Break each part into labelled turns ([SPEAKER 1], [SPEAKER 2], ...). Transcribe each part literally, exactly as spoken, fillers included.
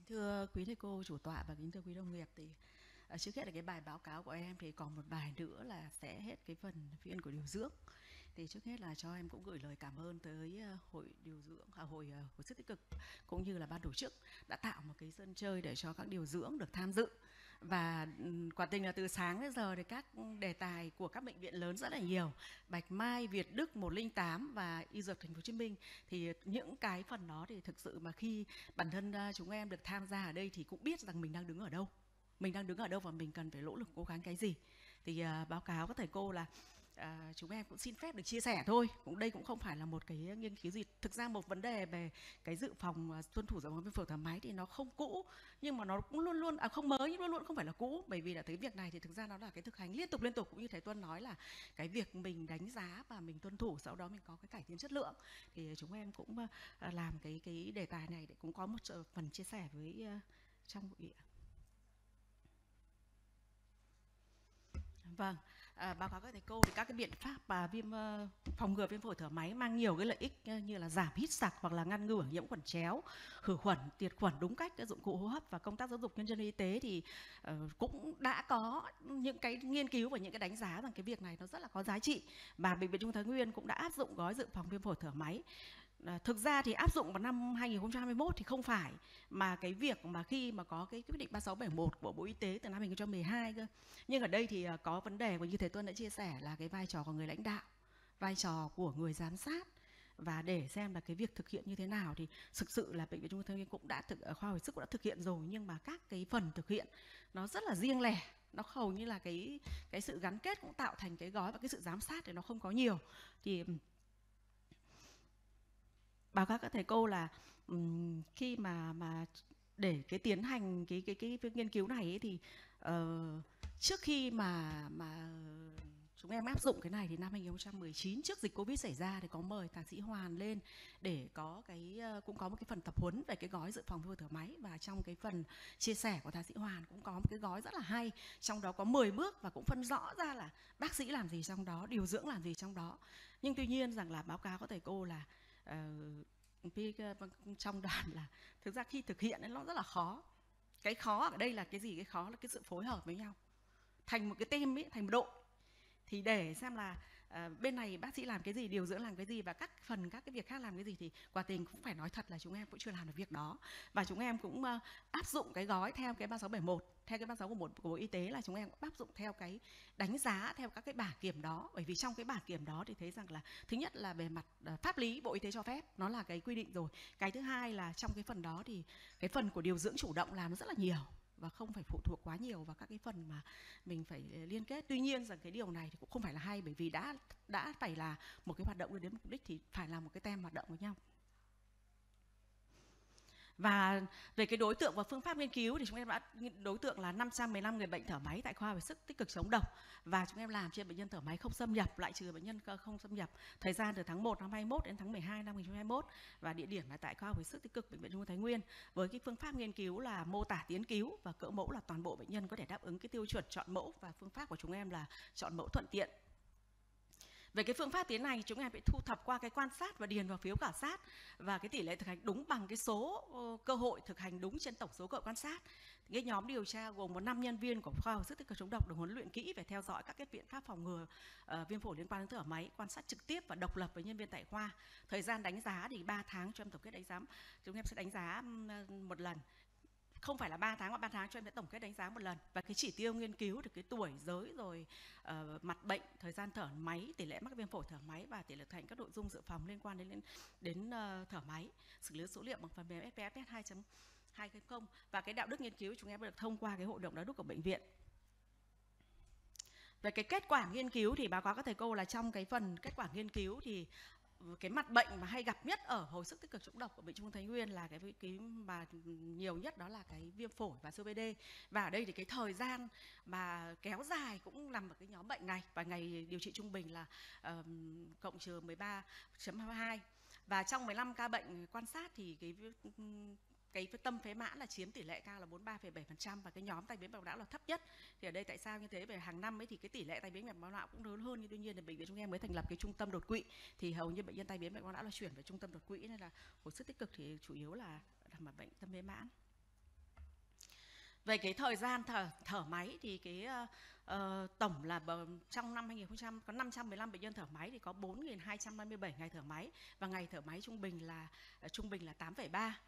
[SPEAKER 1] Thưa quý thầy cô chủ tọa và kính thưa quý đồng nghiệp, thì à, trước hết là cái bài báo cáo của em thì còn một bài nữa là sẽ hết cái phần phiên của điều dưỡng. Thì trước hết là cho em cũng gửi lời cảm ơn tới uh, hội điều dưỡng, à, hội uh, hồi sức tích cực cũng như là ban tổ chức đã tạo một cái sân chơi để cho các điều dưỡng được tham dự. Và um, quả tình là từ sáng đến giờ thì các đề tài của các bệnh viện lớn rất là nhiều, Bạch Mai, Việt Đức, một không tám và Y Dược Thành phố Hồ Chí Minh. Thì những cái phần đó thì thực sự mà khi bản thân uh, chúng em được tham gia ở đây thì cũng biết rằng mình đang đứng ở đâu, mình đang đứng ở đâu và mình cần phải nỗ lực cố gắng cái gì. Thì uh, báo cáo các thầy cô là À, chúng em cũng xin phép được chia sẻ thôi. Cũng đây cũng không phải là một cái nghiên cứu gì. Thực ra một vấn đề về cái dự phòng uh, tuân thủ dự phòng viêm phổi thở máy thì nó không cũ, nhưng mà nó cũng luôn luôn à không mới nhưng luôn luôn không phải là cũ, bởi vì là cái việc này thì thực ra nó là cái thực hành liên tục liên tục, cũng như thầy Tuân nói là cái việc mình đánh giá và mình tuân thủ, sau đó mình có cái cải tiến chất lượng. Thì chúng em cũng uh, làm cái cái đề tài này để cũng có một phần chia sẻ với uh, trong hội nghị. Vâng, à, báo cáo các thầy cô thì các cái biện pháp và viêm uh, phòng ngừa viêm phổi thở máy mang nhiều cái lợi ích uh, như là giảm hít sặc hoặc là ngăn ngừa nhiễm khuẩn chéo, khử khuẩn, tiệt khuẩn đúng cách, các dụng cụ hô hấp và công tác giáo dục nhân dân y tế thì uh, cũng đã có những cái nghiên cứu và những cái đánh giá rằng cái việc này nó rất là có giá trị, và bệnh viện Trung ương Thái Nguyên cũng đã áp dụng gói dự phòng viêm phổi thở máy. À, thực ra thì áp dụng vào năm hai nghìn không trăm hai mươi mốt thì không phải, mà cái việc mà khi mà có cái quyết định ba sáu bảy một của Bộ Y tế từ năm hai nghìn không trăm mười hai cơ. Nhưng ở đây thì có vấn đề mà như thầy Tuân đã chia sẻ là cái vai trò của người lãnh đạo, vai trò của người giám sát, và để xem là cái việc thực hiện như thế nào thì thực sự là bệnh viện Trung ương Thái Nguyên cũng đã thực khoa hồi sức cũng đã thực hiện rồi, nhưng mà các cái phần thực hiện nó rất là riêng lẻ, nó hầu như là cái cái sự gắn kết cũng tạo thành cái gói, và cái sự giám sát thì nó không có nhiều. Thì báo cáo các thầy cô là um, khi mà mà để cái tiến hành cái cái cái, cái nghiên cứu này ấy thì uh, trước khi mà mà chúng em áp dụng cái này thì năm hai nghìn không trăm mười chín, trước dịch Covid xảy ra, thì có mời thạc sĩ Hoàn lên để có cái cũng có một cái phần tập huấn về cái gói dự phòng viêm phổi thở máy, và trong cái phần chia sẻ của thạc sĩ Hoàn cũng có một cái gói rất là hay, trong đó có mười bước và cũng phân rõ ra là bác sĩ làm gì trong đó, điều dưỡng làm gì trong đó. Nhưng tuy nhiên rằng là báo cáo các thầy cô là uh, trong đoàn là thực ra khi thực hiện nó rất là khó. Cái khó ở đây là cái gì? Cái khó là cái sự phối hợp với nhau thành một cái team ấy, thành một đội. Thì để xem là uh, bên này bác sĩ làm cái gì, điều dưỡng làm cái gì, và các phần các cái việc khác làm cái gì, thì quả tình cũng phải nói thật là chúng em cũng chưa làm được việc đó. Và chúng em cũng uh, áp dụng cái gói theo cái ba sáu bảy một, theo cái ba sáu bảy một của Bộ Y tế, là chúng em cũng áp dụng theo cái đánh giá theo các cái bảng kiểm đó. Bởi vì trong cái bảng kiểm đó thì thấy rằng là thứ nhất là về mặt uh, pháp lý Bộ Y tế cho phép, nó là cái quy định rồi. Cái thứ hai là trong cái phần đó thì cái phần của điều dưỡng chủ động làm nó rất là nhiều, và không phải phụ thuộc quá nhiều vào các cái phần mà mình phải liên kết. Tuy nhiên rằng cái điều này thì cũng không phải là hay, bởi vì đã đã phải là một cái hoạt động đưa đến mục đích thì phải là một cái tem hoạt động với nhau. Và về cái đối tượng và phương pháp nghiên cứu thì chúng em đã đối tượng là năm trăm mười lăm người bệnh thở máy tại khoa hồi sức tích cực chống độc, và chúng em làm trên bệnh nhân thở máy không xâm nhập, loại trừ bệnh nhân không xâm nhập. Thời gian từ tháng một năm hai mươi mốt đến tháng mười hai năm hai nghìn không trăm hai mươi mốt, và địa điểm là tại khoa hồi sức tích cực bệnh viện Trung ương Thái Nguyên, với cái phương pháp nghiên cứu là mô tả tiến cứu, và cỡ mẫu là toàn bộ bệnh nhân có thể đáp ứng cái tiêu chuẩn chọn mẫu, và phương pháp của chúng em là chọn mẫu thuận tiện. Về cái phương pháp tiến này, chúng em phải thu thập qua cái quan sát và điền vào phiếu khảo sát, và cái tỷ lệ thực hành đúng bằng cái số uh, cơ hội thực hành đúng trên tổng số cơ hội quan sát. Cái nhóm điều tra gồm một năm nhân viên của khoa hồi sức tích cực chống độc được huấn luyện kỹ về theo dõi các cái biện pháp phòng ngừa uh, viêm phổi liên quan đến thở máy, quan sát trực tiếp và độc lập với nhân viên tại khoa. Thời gian đánh giá thì ba tháng cho em tổng kết đánh giá. Chúng em sẽ đánh giá một lần. Không phải là ba tháng mà ba tháng cho em sẽ tổng kết đánh giá một lần. Và cái chỉ tiêu nghiên cứu thì cái tuổi, giới, rồi uh, mặt bệnh, thời gian thở máy, tỷ lệ mắc viêm phổi thở máy, và tỷ lệ thực hành các nội dung dự phòng liên quan đến đến uh, thở máy, xử lý số liệu bằng phần mềm ép pê ép ét hai chấm hai không. Và cái đạo đức nghiên cứu chúng em được thông qua cái hội đồng đạo đức của bệnh viện. Về cái kết quả nghiên cứu thì báo cáo các thầy cô là trong cái phần kết quả nghiên cứu thì cái mặt bệnh mà hay gặp nhất ở hồi sức tích cực chống độc của bệnh Trung ương Thái Nguyên là cái cái mà nhiều nhất, đó là cái viêm phổi và xê ô pê đê. Và ở đây thì cái thời gian mà kéo dài cũng nằm ở cái nhóm bệnh này, và ngày điều trị trung bình là um, cộng trừ mười ba chấm hai mươi hai. Và trong mười lăm ca bệnh quan sát thì cái cái tâm phế mãn là chiếm tỷ lệ cao là bốn mươi ba phẩy bảy phần trăm, và cái nhóm tai biến mạch máu não là thấp nhất. Thì ở đây tại sao như thế? Về hàng năm ấy thì cái tỷ lệ tai biến mạch máu não cũng lớn hơn, nhưng tuy nhiên là bệnh viện chúng em mới thành lập cái trung tâm đột quỵ, thì hầu như bệnh nhân tai biến mạch máu não là chuyển về trung tâm đột quỵ, nên là hồi sức tích cực thì chủ yếu là đảm bảo bệnh tâm phế mãn. Về cái thời gian thở thở máy thì cái uh, tổng là bờ, trong năm hai nghìn không trăm có năm trăm mười lăm bệnh nhân thở máy thì có bốn nghìn hai trăm năm mươi bảy ngày thở máy, và ngày thở máy trung bình là uh, trung bình là tám phẩy ba.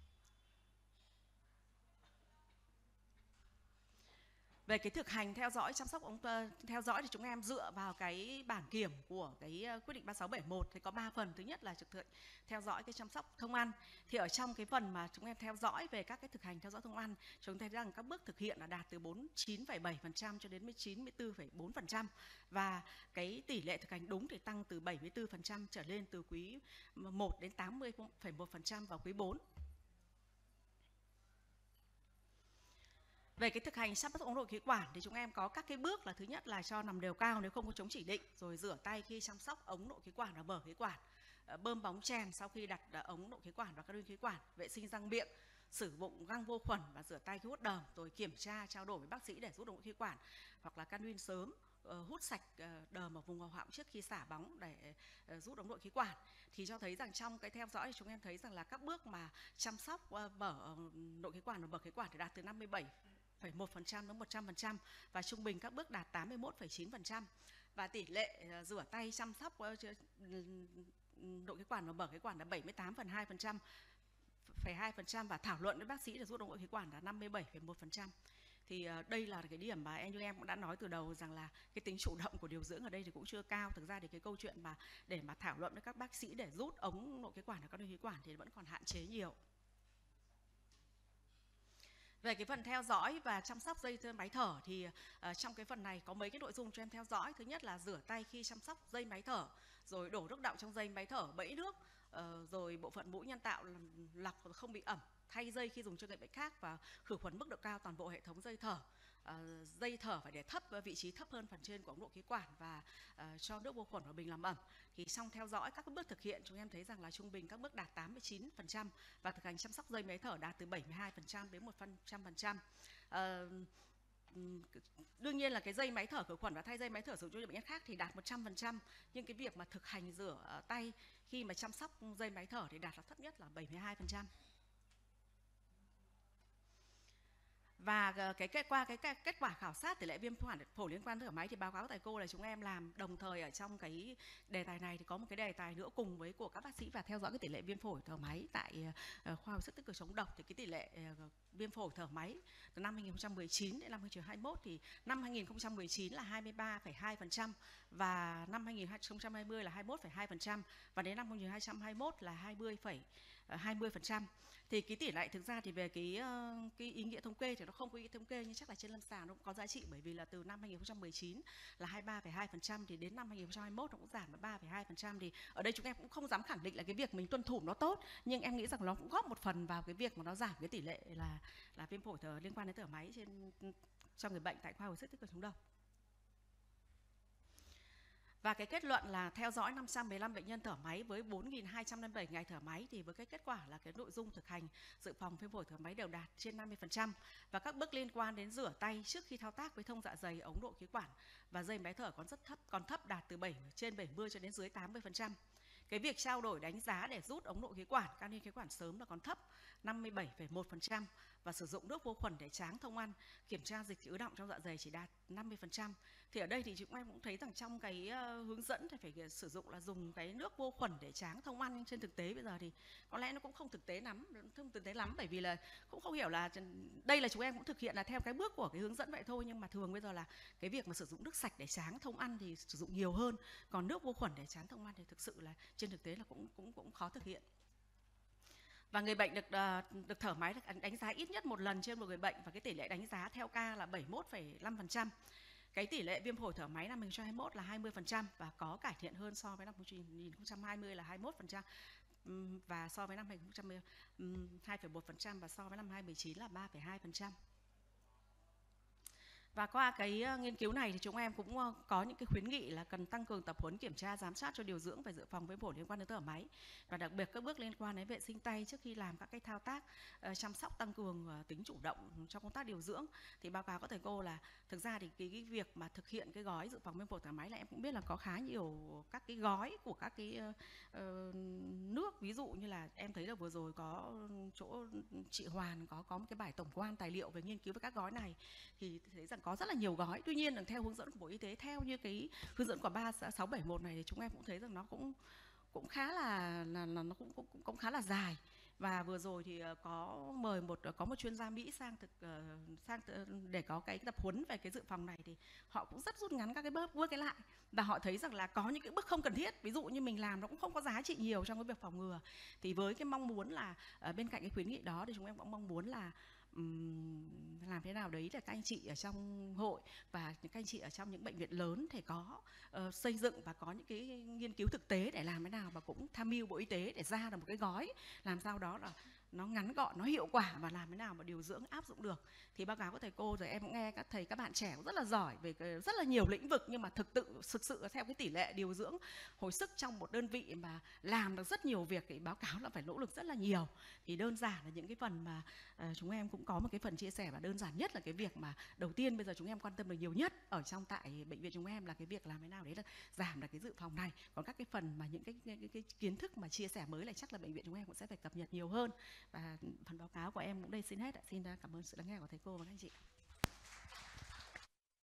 [SPEAKER 1] Về cái thực hành theo dõi chăm sóc ống theo dõi thì chúng em dựa vào cái bản kiểm của cái quyết định ba sáu bảy một thì có ba phần. Thứ nhất là thực hiện theo dõi cái chăm sóc thông ăn. Thì ở trong cái phần mà chúng em theo dõi về các cái thực hành theo dõi thông ăn, chúng thấy rằng các bước thực hiện là đạt từ bốn mươi chín phẩy bảy phần trăm cho đến chín mươi tư phẩy bốn phần trăm, và cái tỷ lệ thực hành đúng thì tăng từ bảy mươi tư phần trăm trở lên từ quý một đến tám mươi phẩy một phần trăm vào quý bốn. Về cái thực hành chăm sóc ống nội khí quản thì chúng em có các cái bước là thứ nhất là cho nằm đều cao nếu không có chống chỉ định, rồi rửa tay khi chăm sóc ống nội khí quản và mở khí quản, bơm bóng chèn sau khi đặt ống nội khí quản và canuyên khí quản, vệ sinh răng miệng, sử dụng găng vô khuẩn và rửa tay khi hút đờm, rồi kiểm tra trao đổi với bác sĩ để rút ống nội khí quản hoặc là canuyên sớm, hút sạch đờm ở vùng hầu họng trước khi xả bóng để rút ống nội khí quản. Thì cho thấy rằng trong cái theo dõi thì chúng em thấy rằng là các bước mà chăm sóc mở nội khí quản và mở khí quản thì đạt từ năm mươi bảy phẩy một phần trăm đến một trăm phần trăm, và trung bình các bước đạt tám mươi mốt phẩy chín phần trăm, và tỷ lệ rửa tay chăm sóc nội khí quản và mở khí quản là bảy mươi tám phẩy hai phần trăm phẩy hai phần trăm, và thảo luận với bác sĩ để rút ống nội khí quản là năm mươi bảy phẩy một phần trăm. Thì đây là cái điểm mà em như em cũng đã nói từ đầu rằng là cái tính chủ động của điều dưỡng ở đây thì cũng chưa cao. Thực ra thì cái câu chuyện mà để mà thảo luận với các bác sĩ để rút ống nội khí quản và canuyên khí quản thì vẫn còn hạn chế nhiều. Về cái phần theo dõi và chăm sóc dây máy thở thì uh, trong cái phần này có mấy cái nội dung cho em theo dõi. Thứ nhất là rửa tay khi chăm sóc dây máy thở, rồi đổ nước đọng trong dây máy thở, bẫy nước, uh, rồi bộ phận mũi nhân tạo lọc không bị ẩm, thay dây khi dùng cho người bệnh khác, và khử khuẩn mức độ cao toàn bộ hệ thống dây thở. Uh, dây thở phải để thấp, vị trí thấp hơn phần trên của ống nội khí quản, và uh, cho nước vô khuẩn vào bình làm ẩm. Thì trong theo dõi các bước thực hiện chúng em thấy rằng là trung bình các bước đạt tám mươi chín phần trăm, và thực hành chăm sóc dây máy thở đạt từ bảy mươi hai phần trăm đến một trăm phần trăm. Uh, đương nhiên là cái dây máy thở khử khuẩn và thay dây máy thở sử dụng cho bệnh nhân khác thì đạt một trăm phần trăm, nhưng cái việc mà thực hành rửa tay khi mà chăm sóc dây máy thở thì đạt là thấp nhất là bảy mươi hai phần trăm. Và cái kết qua cái kết quả khảo sát tỷ lệ viêm phổi liên quan thở máy thì báo cáo thầy cô là chúng em làm đồng thời ở trong cái đề tài này thì có một cái đề tài nữa cùng với của các bác sĩ và theo dõi cái tỷ lệ viêm phổi thở máy tại uh, khoa hồi sức tích cực chống độc. Thì cái tỷ lệ uh, viêm phổi thở máy từ năm hai nghìn không trăm mười chín đến năm hai nghìn không trăm hai mươi mốt thì năm hai nghìn không trăm mười chín là hai mươi ba phẩy hai phần trăm, và năm hai nghìn không trăm hai mươi là hai mươi mốt phẩy hai phần trăm, và đến năm hai nghìn không trăm hai mươi mốt là hai mươi phẩy hai mươi phần trăm. Thì cái tỷ lệ thực ra thì về cái cái ý nghĩa thống kê thì nó không có ý nghĩa thống kê, nhưng chắc là trên lâm sàng nó cũng có giá trị, bởi vì là từ năm hai nghìn không trăm mười chín là hai mươi ba phẩy hai phần trăm thì đến năm hai nghìn không trăm hai mươi mốt nó cũng giảm là ba phẩy hai phần trăm. Thì ở đây chúng em cũng không dám khẳng định là cái việc mình tuân thủ nó tốt, nhưng em nghĩ rằng nó cũng góp một phần vào cái việc mà nó giảm cái tỷ lệ là là viêm phổi thở liên quan đến thở máy trên cho người bệnh tại khoa hồi sức tích cực chống độc. Và cái kết luận là theo dõi năm trăm mười lăm bệnh nhân thở máy với bốn nghìn hai trăm năm mươi bảy ngày thở máy thì với cái kết quả là cái nội dung thực hành dự phòng viêm phổi thở máy đều đạt trên năm mươi phần trăm, và các bước liên quan đến rửa tay trước khi thao tác với thông dạ dày, ống nội khí quản và dây máy thở còn rất thấp, còn thấp đạt từ bảy trên bảy mươi cho đến dưới tám mươi phần trăm. Cái việc trao đổi đánh giá để rút ống nội khí quản, canuyên khí quản sớm là còn thấp, năm mươi bảy phẩy một phần trăm, và sử dụng nước vô khuẩn để tráng thông ăn, kiểm tra dịch ứ đọng trong dạ dày chỉ đạt năm mươi phần trăm. Thì ở đây thì chúng em cũng thấy rằng trong cái uh, hướng dẫn thì phải sử dụng là dùng cái nước vô khuẩn để tráng thông ăn, nhưng trên thực tế bây giờ thì có lẽ nó cũng không thực tế lắm, không thực tế lắm, bởi vì là cũng không hiểu là đây là chúng em cũng thực hiện là theo cái bước của cái hướng dẫn vậy thôi, nhưng mà thường bây giờ là cái việc mà sử dụng nước sạch để tráng thông ăn thì sử dụng nhiều hơn, còn nước vô khuẩn để tráng thông ăn thì thực sự là trên thực tế là cũng cũng cũng khó thực hiện. Và người bệnh được uh, được thở máy được đánh giá ít nhất một lần trên một người bệnh, và cái tỷ lệ đánh giá theo ca là bảy mươi mốt phẩy năm phần trăm. Cái tỷ lệ viêm phổi thở máy năm hai nghìn không trăm hai mươi mốt là hai mươi phần trăm, và có cải thiện hơn so với năm hai nghìn không trăm hai mươi là hai mươi mốt phần trăm, và so với năm hai nghìn không trăm mười hai phẩy một phần trăm, và so với năm hai nghìn không trăm mười chín là ba phẩy hai phần trăm. Và qua cái uh, nghiên cứu này thì chúng em cũng uh, có những cái khuyến nghị là cần tăng cường tập huấn kiểm tra giám sát cho điều dưỡng về dự phòng viêm phổi liên quan đến thở máy, và đặc biệt các bước liên quan đến vệ sinh tay trước khi làm các cái thao tác uh, chăm sóc, tăng cường uh, tính chủ động trong công tác điều dưỡng. Thì báo cáo các thầy cô là thực ra thì cái, cái việc mà thực hiện cái gói dự phòng viêm phổi thở máy là em cũng biết là có khá nhiều các cái gói của các cái uh, uh, nước, ví dụ như là em thấy là vừa rồi có chỗ chị Hoàn có có một cái bài tổng quan tài liệu về nghiên cứu về các gói này, thì thấy rằng có rất là nhiều gói. Tuy nhiên là theo hướng dẫn của Bộ Y tế, theo như cái hướng dẫn của ba sáu bảy một này, thì chúng em cũng thấy rằng nó cũng cũng khá là là, là nó cũng, cũng cũng khá là dài. Và vừa rồi thì có mời một có một chuyên gia Mỹ sang thực uh, sang để có cái tập huấn về cái dự phòng này, thì họ cũng rất rút ngắn các cái bước bước cái lại, và họ thấy rằng là có những cái bước không cần thiết, ví dụ như mình làm nó cũng không có giá trị nhiều trong cái việc phòng ngừa. Thì với cái mong muốn là uh, bên cạnh cái khuyến nghị đó thì chúng em cũng mong muốn là um, làm thế nào đấy để các anh chị ở trong hội và những các anh chị ở trong những bệnh viện lớn thì có uh, xây dựng và có những cái nghiên cứu thực tế để làm thế nào mà cũng tham mưu Bộ Y tế để ra được một cái gói làm sao đó là nó ngắn gọn, nó hiệu quả, và làm thế nào mà điều dưỡng áp dụng được. Thì báo cáo của thầy cô rồi em cũng nghe các thầy các bạn trẻ cũng rất là giỏi về rất là nhiều lĩnh vực, nhưng mà thực tự thực sự theo cái tỷ lệ điều dưỡng hồi sức trong một đơn vị mà làm được rất nhiều việc thì báo cáo là phải nỗ lực rất là nhiều. Thì đơn giản là những cái phần mà uh, chúng em cũng có một cái phần chia sẻ, và đơn giản nhất là cái việc mà đầu tiên bây giờ chúng em quan tâm được nhiều nhất ở trong tại bệnh viện chúng em là cái việc làm thế nào đấy là giảm được cái dự phòng này. Còn các cái phần mà những cái, cái, cái, cái kiến thức mà chia sẻ mới là chắc là bệnh viện chúng em cũng sẽ phải cập nhật nhiều hơn. Và phần báo cáo của em cũng đây xin hết ạ. Xin cảm ơn sự lắng nghe của thầy cô và các anh chị.